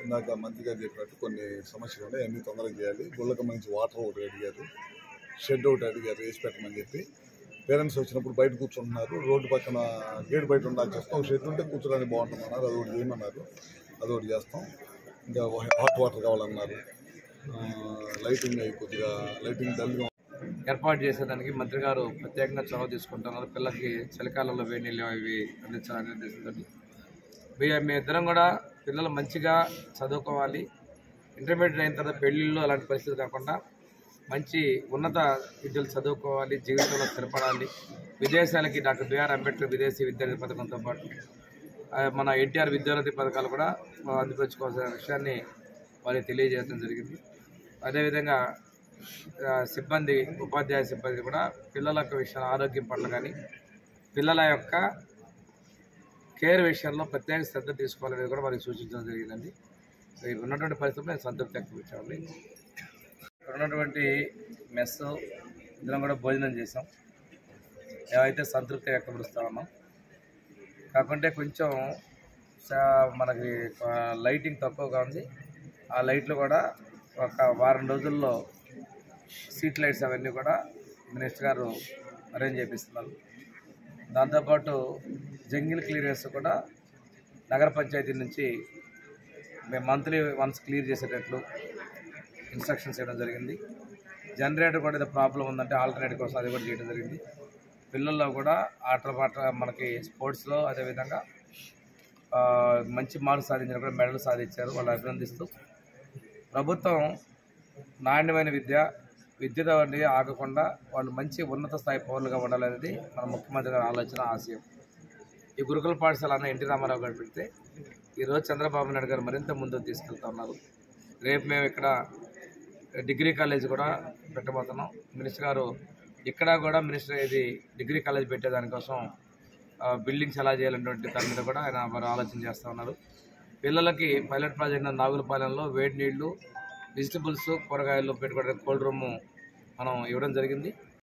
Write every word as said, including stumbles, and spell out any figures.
ఇందాక మంత్రి గారు చెప్పినట్టు కొన్ని సమస్యలు ఉన్నాయి, అన్ని తొందరగా చేయాలి. గుళ్ళకి మంచి వాటర్ ఒకటి అడిగారు, షెడ్ ఒకటి అడిగారు వేసి పెట్టమని చెప్పి. పేరెంట్స్ వచ్చినప్పుడు బయట కూర్చుంటున్నారు, రోడ్డు పక్కన గేట్ బయట ఉండాల్సి వస్తాం. ఒక షెడ్ ఉంటే కూర్చోడానికి బాగుంటుందన్నారు, అది ఒకటి చేయమన్నారు, అది ఒకటి చేస్తాం. ఇంకా హాట్ వాటర్ కావాలన్నారు, లైటింగ్ కొద్దిగా లైటింగ్ డల్గా ఏర్పాటు చేసేదానికి మంత్రి గారు ప్రత్యేకంగా చొరవ తీసుకుంటున్నారు. పిల్లలకి చలికాలంలో వేడి నీళ్ళు ఇవి అందించాలనే ఉద్దేశంతో మీ ఇద్దరం కూడా పిల్లలు మంచిగా చదువుకోవాలి. ఇంటర్మీడియట్ అయిన తర్వాత పెళ్ళిళ్ళు అలాంటి పరిస్థితి కాకుండా మంచి ఉన్నత విద్యలు చదువుకోవాలి, జీవితంలో స్థిరపడాలి. విదేశాలకి డాక్టర్ బిఆర్ అంబేద్కర్ విదేశీ విద్యార్థి పథకంతో పాటు మన ఎన్టీఆర్ విద్యార్థి పథకాలు కూడా అందిపుచ్చుకోవాల్సిన విషయాన్ని వారికి తెలియజేయడం జరిగింది. అదేవిధంగా సిబ్బంది ఉపాధ్యాయ సిబ్బంది కూడా పిల్లల యొక్క విషయం ఆరోగ్యం పట్ల కానీ పిల్లల యొక్క కేర్ విషయంలో ప్రత్యేక శ్రద్ధ తీసుకోవాలనేది కూడా వారికి సూచించడం జరిగిందండి. ఉన్నటువంటి పరిస్థితుల్లో నేను సంతృప్తి వ్యక్తపరిచామండి. ఉన్నటువంటి మెస్ ఇందులో కూడా భోజనం చేసాం, ఏవైతే సంతృప్తి వ్యక్తపరుస్తా ఉన్నాం. కాకుంటే కొంచెం మనకి లైటింగ్ తక్కువగా ఉంది. ఆ లైట్లు కూడా ఒక వారం రోజుల్లో స్ట్రీట్ లైట్స్ అవన్నీ కూడా మినిస్టర్ గారు అరేంజ్ చేపిస్తున్నారు. దాంతోపాటు జంగిల్ క్లియరెన్స్ కూడా నగర పంచాయతీ నుంచి మేము మంత్లీ వన్స్ క్లియర్ చేసేటట్లు ఇన్స్ట్రక్షన్స్ చేయడం జరిగింది. జనరేటర్ కూడా ఏదో ప్రాబ్లం ఉందంటే ఆల్టర్నేటివ్ కోసం అది కూడా చేయడం జరిగింది. పిల్లల్లో కూడా ఆటల పాట మనకి స్పోర్ట్స్లో అదేవిధంగా మంచి మార్క్స్ సాధించిన కూడా మెడల్ సాధించారు, వాళ్ళు అభినందిస్తూ ప్రభుత్వం నాణ్యమైన విద్య విద్యతో ఆగకుండా వాళ్ళు మంచి ఉన్నత స్థాయి పౌరులుగా ఉండాలనేది మన ముఖ్యమంత్రి గారి ఆలోచన, ఆశయం. ఈ గురుకుల పాఠశాల అన్న ఎన్టీ రామారావు గారు పెడితే ఈరోజు చంద్రబాబు నాయుడు గారు మరింత ముందుకు తీసుకెళ్తా ఉన్నారు. రేపు మేము ఇక్కడ డిగ్రీ కాలేజ్ కూడా పెట్టబోతున్నాం. మినిస్టర్ గారు ఇక్కడ కూడా మినిస్టర్ ఇది డిగ్రీ కాలేజ్ పెట్టేదానికోసం బిల్డింగ్స్ ఎలా చేయాలనేటువంటి దాని మీద కూడా ఆయన వారు ఆలోచన చేస్తూ ఉన్నారు. పిల్లలకి పైలట్ ప్రాజెక్ట్ నాగులపాలెంలో వేడి నీళ్లు, వెజిటబుల్స్, కూరగాయలు పెట్టుకోవడానికి కోల్డ్ రూమ్ మనం ఇవ్వడం జరిగింది.